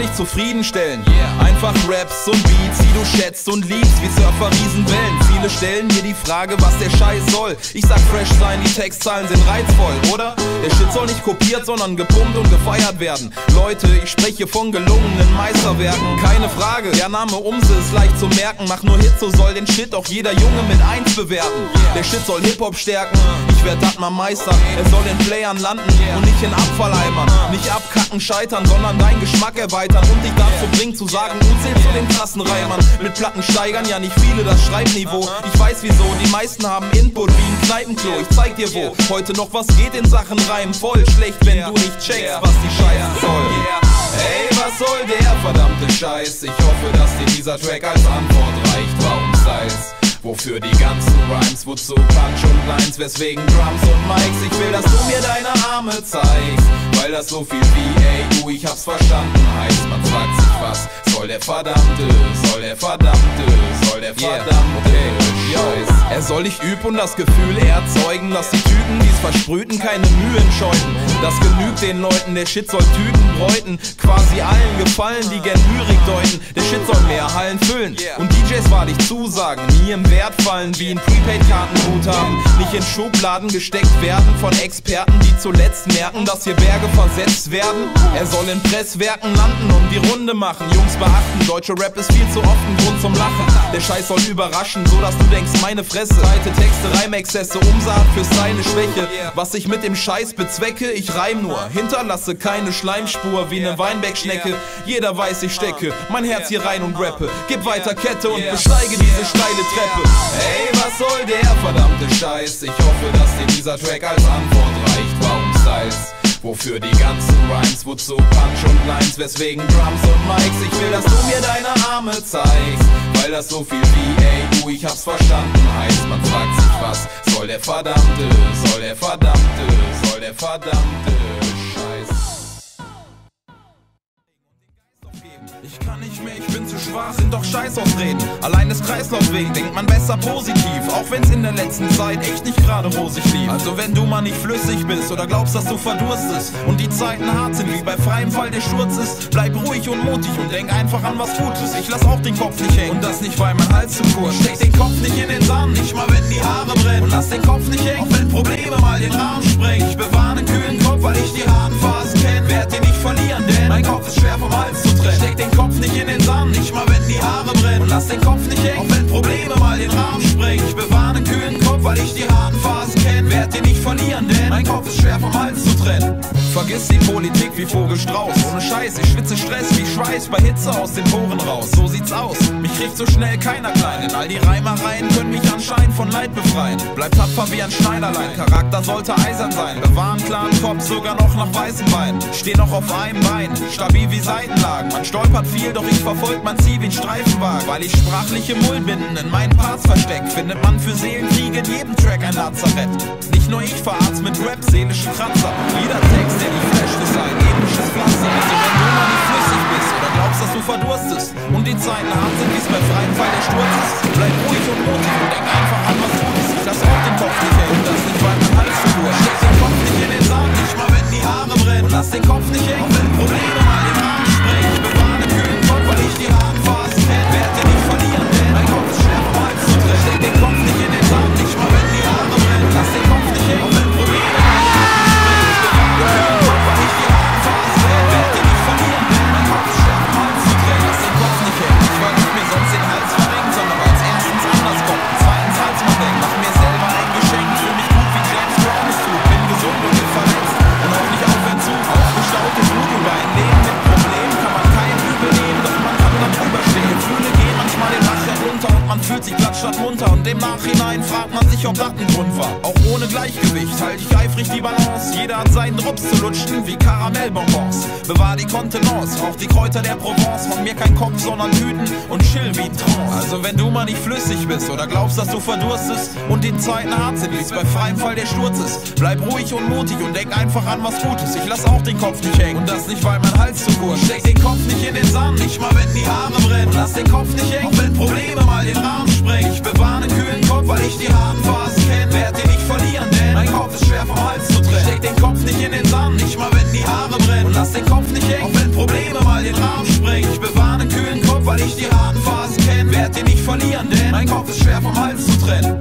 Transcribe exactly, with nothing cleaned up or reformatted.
nicht zufriedenstellen. Einfach Raps und Beats, die du schätzt und liebst, wie Surfer Riesenwellen. Viele stellen mir die Frage, was der Scheiß soll. Ich sag fresh sein, die Textzeilen sind reizvoll, oder? Der Shit soll nicht kopiert, sondern gepumpt und gefeiert werden. Leute, ich spreche von gelungenen Meisterwerken. Keine Frage, der Name Umse ist leicht zu merken. Mach nur Hits, so soll den Shit auch jeder Junge mit eins bewerten. Der Shit soll Hip-Hop stärken, ich werd dat mal Meister. Er soll in Playern landen und nicht in Abfalleimern. Nicht abkacken, scheitern, sondern deinen Geschmack erweitern und dich dazu bringen zu sagen, du zählst zu den krassen Reimern. Mit Platten steigern ja nicht viele das Schreibniveau. Ich weiß wieso, die meisten haben Input wie ein Kneipenklo. Ich zeig dir wo, heute noch was geht in Sachen Reim. Voll schlecht, wenn du nicht checkst, was die Scheiße soll. Ey, was soll der verdammte Scheiß? Ich hoffe, dass dir dieser Track als Antwort reicht. Warum Styles? Wofür die ganzen Rhymes? Wozu Punch und Lines? Weswegen Drums und Mics? Ich will, dass du mir deine Arme zeigst, weil das so viel wie ey, du, ich hab's verstanden heißt. Man fragt sich, was soll der verdammte, soll der verdammte, soll der verdammte yeah. okay. Scheiß? Er soll ich üben und das Gefühl erzeugen, dass die Typen, die's versprühten, keine Mühen scheuten. Das genügt den Leuten, der Shit soll Tüten bräuten, quasi allen gefallen, die gern Lyrik deuten. Der Shit soll mehr Hallen füllen und D Js wahrlich zusagen, nie im Wert fallen, wie ein Prepaid-Kartenguthaben. Nicht in Schubladen gesteckt werden von Experten, die zuletzt merken, dass hier Berge versetzt werden. Er soll in Presswerken landen und die Runde machen. Jungs beachten, deutsche Rap ist viel zu oft ein Grund zum Lachen. Der Scheiß soll überraschen, so dass du denkst, meine Fresse. Seite, Texte, Reimexzesse, Umsaat für seine Schwäche. Was ich mit dem Scheiß bezwecke, ich reim nur, hinterlasse keine Schleimspur wie ne Weinbergschnecke. Jeder weiß, ich stecke mein Herz hier rein und rappe. Gib weiter Kette und besteige diese steile Treppe. Ey, was soll der verdammte Scheiß? Ich hoffe, dass dir dieser Track als Antwort reicht. Warum Styles? Wofür die ganzen Rhymes? Wozu Punch und Lines? Weswegen Drums und Mics? Ich will, dass du mir deine Arme zeigst, weil das so viel wie ey, du, ich hab's verstanden heißt. Man fragt sich, was soll der verdammte, soll der verdammte, soll der verdammte Scheiß? Ich kann nicht mehr, ich bin zu schwach, sind doch Scheißausreden. Allein des Kreislaufs wegen denkt man besser positiv, auch wenn's in der letzten Zeit echt nicht gerade rosig lief. Also wenn du mal nicht flüssig bist oder glaubst, dass du verdurstest und die Zeiten hart sind, wie bei freiem Fall der Sturz ist, bleib ruhig und mutig und denk einfach an was Gutes. Ich lass auch den Kopf nicht hängen und das nicht, weil mein Hals zu kurz. Steck den Kopf nicht in den Sand, nicht mal wenn die Haare brennen, und lass den Kopf nicht hängen, auch wenn Probleme mal den Rahmen sprengen. Ich bewahre einen kühlen Kopf, weil ich die harten Phasen kenn. Werd den nicht verlieren, denn mein Kopf ist schwer vom Hals zu trennen. Steck den Kopf nicht in den Sand, nicht mal wenn die Haare brennen, und lass den Kopf nicht hängen, auch wenn Probleme mal den Rahmen sprengen. Ich bewahre einen kühlen Kopf, weil ich die harten Phasen kenn. Werd den nicht verlieren, denn mein Kopf ist schwer vom Hals zu trennen. Vergiss die Politik wie Vogelstrauß. Ohne Scheiß, ich schwitze Stress wie Schweiß bei Hitze aus den Poren raus. So sieht's aus, mich kriegt so schnell keiner klein, denn all die Reimereien können mich anscheinend von Leid befreien. Bleib tapfer wie ein Schneiderlein, Charakter sollte eisern sein. Bewahren klaren Kopf, sogar noch nach weißen Beinen. Steh noch auf einem Bein, stabil wie Seitenlagen. Man stolpert viel, doch ich verfolg mein Ziel wie ein Streifenwagen. Weil ich sprachliche Mullbinden in meinen Parts versteckt, findet man für Seelenkrieg in jedem Track ein Lazarett. Nicht nur ich verarzt mit Rap seelische Kratzer. Jeder Text, der dich flasht, ist ein episches Pflaster. Also wenn du mal nicht flüssig bist oder glaubst, dass du verdurstest und die Zeiten hart sind, wie's bei freiem Fall der Sturz ist, bleib ruhig und mutig und denk einfach an was Gutes. Ich lass auch den Kopf nicht hängen und das nicht, weil mein Hals zu kurz. Steck den Kopf nicht in den Sand, nicht mal wenn die Haare brennen, und lass den Kopf nicht hängen, auch wenn Probleme mal den Rahmen sprengen. Ich bewahre einen kühlen Kopf, weil ich die harten Phasen kenn. Werd den nicht verlieren, denn mein Kopf ist schwer vom Hals zu trennen. Steck den Kopf nicht in den Sand, nicht mal wenn die Haare brennen, lass den Kopf nicht hängen, auch wenn Probleme mal den Rahmen sprengen. Ich bewahre einen kühlen Kopf, weil ich die harten Phasen kenn. Werd den nicht verlieren, denn mein Kopf ist schwer vom Hals zu trennen. Lass den Kopf nicht hängen, nicht weil ich mir sonst den Hals verrenkt, sondern weil's erstens anders kommt, zweitens als man denkt. Mach mir selber ein Geschenk, fühl mich gut wie James Brown es tut. Bin gesund und bin verletzt und auch nicht auf Entzug. Aufgestaute Wut über ein Leben mit Problemen kann man kein Übel nehmen, doch man kann dann drüber stehen. Gefühle gehen manchmal den Bach herunter und man fühlt sich platt statt munter, und im Nachhinein fragt man sich, ob das ein Grund war. Auch ohne Gleichgewicht halte ich eifrig die Balance. Jeder hat seinen Drops zu lutschen wie Karamellbonbons. Bewahr die Kontenance, rauch die Kräuter der Provence. Von mir kein Kopf, sondern Tüten und chill wie ein Trance. Also wenn du mal nicht flüssig bist oder glaubst, dass du verdurstest und die Zeiten hart sind, wie's bei freiem Fall der Sturz ist, bleib ruhig und mutig und denk einfach an was Gutes. Ich lass auch den Kopf nicht hängen und das nicht, weil mein Hals zu kurz. Steck den Kopf nicht in den Sand, nicht mal wenn die Haare brennen, lass den Kopf nicht hängen, auch wenn Probleme mal den Rahmen sprengen. Ich bewahre einen kühlen Kopf, weil ich die harten Phasen kenn. Werd den nicht verlieren, denn mein Kopf ist schwer vom Hals zu trennen. Steck den Kopf nicht in den Sand, nicht mal wenn die Haare brennen, und lass den Kopf nicht hängen, auch wenn Probleme mal den Rahmen sprengen. weil ich die harten Phasen kenn. Werd die nicht verlieren, denn mein Kopf ist schwer vom Hals zu trennen.